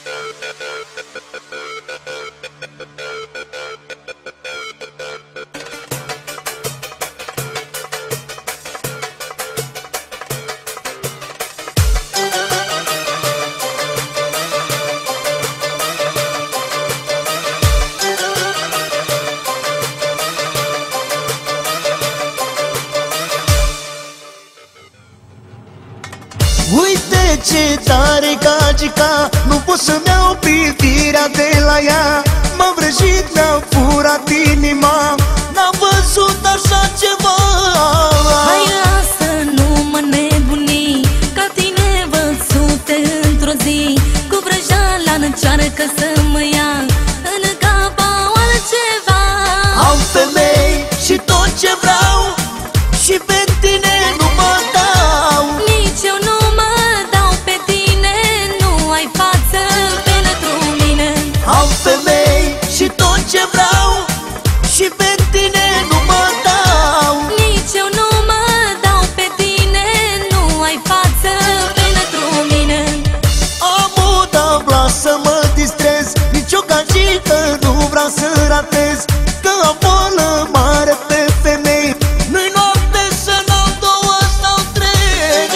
Uite ce tare gagica, nu pot să-mi iau privirea de la ea. M-a vrăjit, mi-a furat inima, n-am văzut așa ceva. Hai lasă, nu mă nebuni, ca tine văzute într-o zi. Cu vrăjeala încearcă să mă ia, în cap au altceva. Am femei și tot ce vreau, și pe tine nu mă dau. Nici eu nu mă dau pe tine, nu ai față pentru mine. Am femei și tot ce vreau, și pe tine nu mă dau. Nici eu nu mă dau pe tine, nu ai față pentru mine. Am o tablă să mă distrez, nici o gagică nu vreau să ratez. Că am boală mare pe femei, nu-i noapte să n-am două sau trei.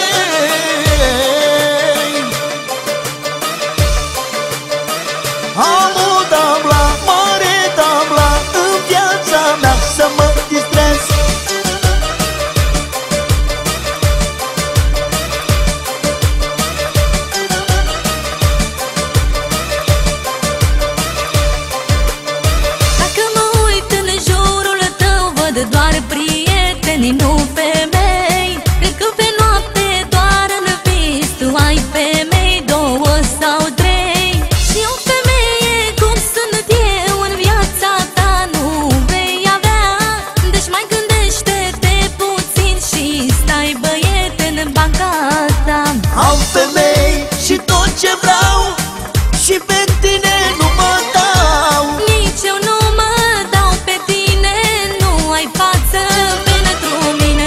Am o tablă, mare tablă, în viața mea să mă distrez. Dacă mă uit în jurul tău, văd doar prieteni, nu femei. Cred că pe noapte doar în vis tu ai femei, două sau trei. Și o femeie cum sunt eu în viața ta nu vei avea. Deci mai gândește-te puțin și stai băiet în banca ta. Am femei și tot ce vreau, și pe tine nu mă dau. Nici eu nu mă dau pe tine, nu ai față pentru mine.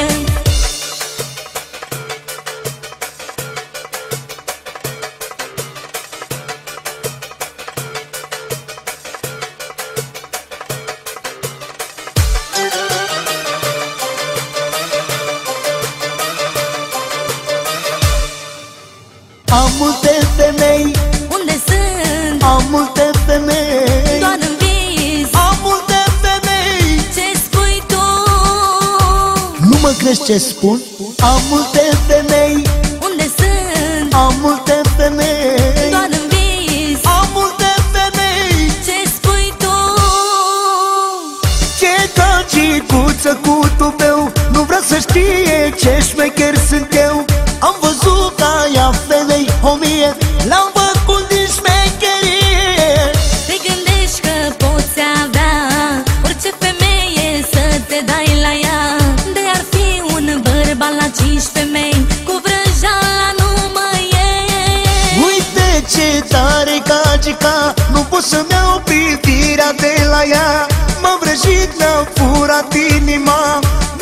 Am multe femei, Unde sunt? am multe femei, Doar în vis. am multe femei. Ce spui tu? Nu mă crezi ce spun? Am multe femei, Unde sunt? am multe femei, Doar în vis. am multe femei. Ce spui tu? Ce gagicuță cu tupeu, nu vrea să știe ce șmecher sunt eu. Am văzut ca ea femei o mie, l-am făcut din șmecherie. Te gândești că poți avea orice femeie să te dai la ea. De ar fi un bărbat la 5 femei, cu vrăjeala nu mă iei. Uite ce tare gagica, nu pot să-mi iau privirea de la ea. M-a vrăjit, mi-a furat inima,